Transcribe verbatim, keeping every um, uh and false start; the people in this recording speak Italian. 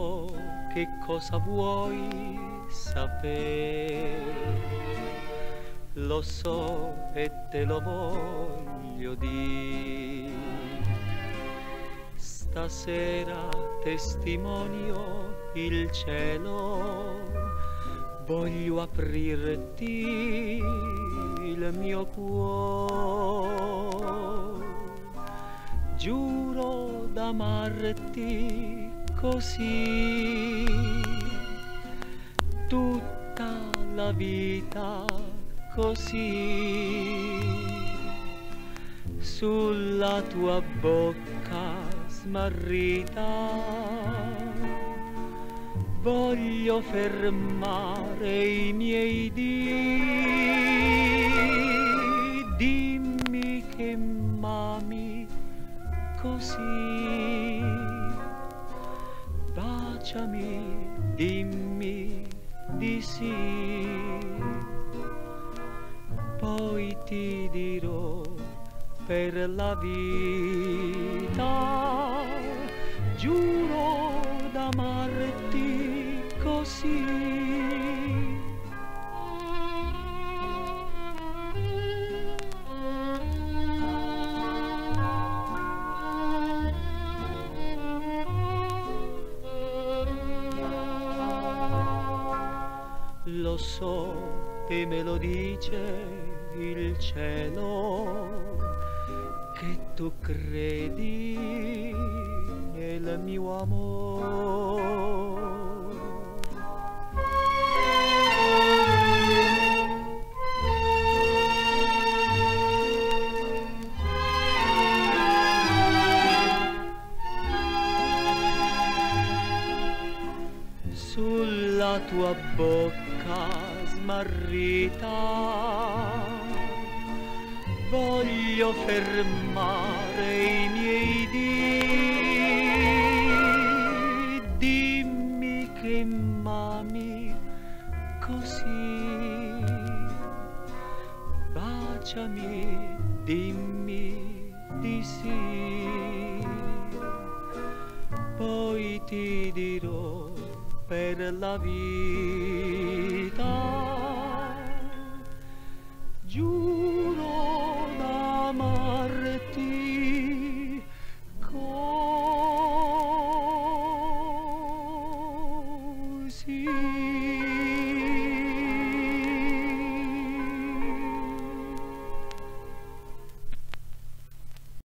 so che cosa vuoi sapere, lo so e te lo voglio dire. Stasera testimonio il cielo, voglio aprirti il mio cuore, giuro d'amarti così tutta la vita, così sulla tua bocca smarrita voglio fermare i miei dì. Dimmi che m'ami così, baciami, dimmi di sì, poi ti dirò per la vita, giuro d'amarti così. Lo so e me lo dice il cielo, che tu credi nel mio amore. Sulla tua bocca smarrita voglio fermare i miei dì. Dimmi che m'ami così, baciami, dimmi di sì, poi ti dirò per la vita, giuro